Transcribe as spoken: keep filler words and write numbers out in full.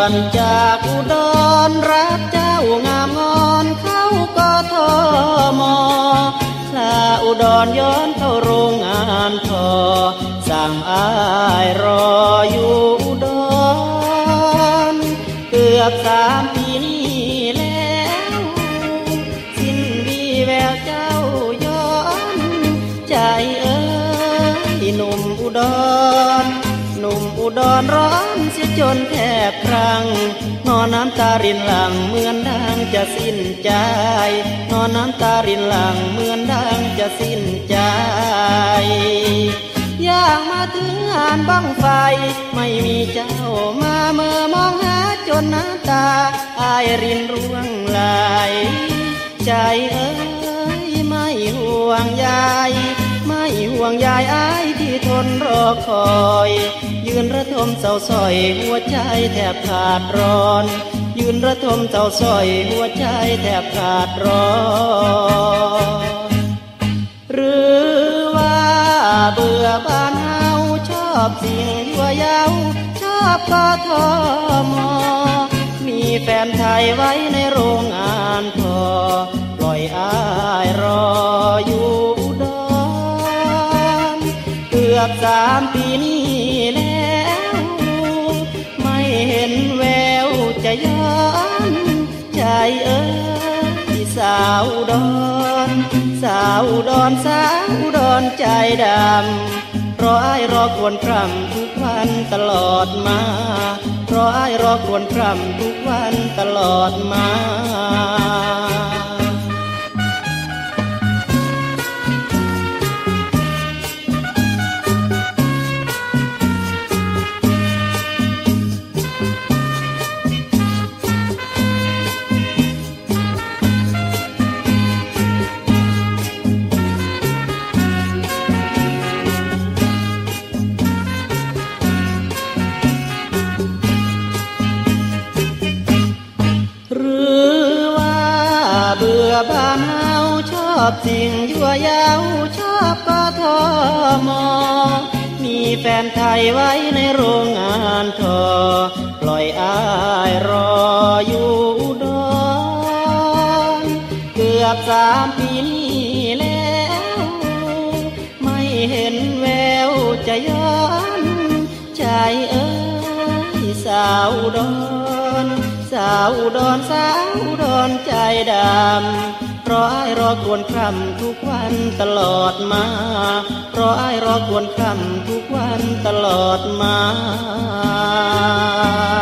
อนจากอุดรรักเจ้างามงอนเข้ากทมลาอุดรย้อนเข้าโรงงานทอสั่งอ้ายรออยู่อุดรเกือบสามปีนี้แล้วสิ้นวีแววเจ้าย้อนใจเอ้ยหนุ่มอุดรหนุ่มอุดรร้อนเสียจนแทบครั่งนอนน้ำตารินหลังเหมือนดังจะสิ้นใจนอนน้ำตารินหลังเหมือนดังจะสิ้นใจอยากมาถึงงานบั้งไฟไม่มีเจ้ามาเมื่อมองหาจนน้ำตาอายรินร่วงไหลใจเอ้ยไม่ห่วงใยไม่ห่วงใยอายที่ทนรอคอยยืนระทมเศร้าส้อยหัวใจแทบขาดร้อนยืนระทมเศร้าส้อยหัวใจแทบขาดร้อนหรือว่าเบื่อบ้านเฮาชอบสิ่งยั่วเย้าชอบกทมมีแฟนไทยไว้ในโรงงานทอปล่อยอ้ายรออยู่อุดรเกือบสามปีนี้แล้วไม่เห็นแววจะย้อนใจเอ้ยสาวอุดรสาวอุดรสาวอุดรใจดำรออ้ายรอครวญคร่ำทุกวันตลอดมารออ้ายรอครวญคร่ำทุกวันตลอดมาบ้านเฮาชอบสิ่งยั่วเย้าชอบกทมมีแฟนไทยไว้ในโรงงานทอปล่อยอ้ายรออยู่อุดรเกือบสามปีนี้แล้วไม่เห็นแววจะย้อนใจเอ้ยสาวอุดรสาวอุดรสาวอุดรใจดำรออ้ายรอครวญคร่ำทุกวันตลอดมารออ้ายรอครวญคร่ำทุกวันตลอดมา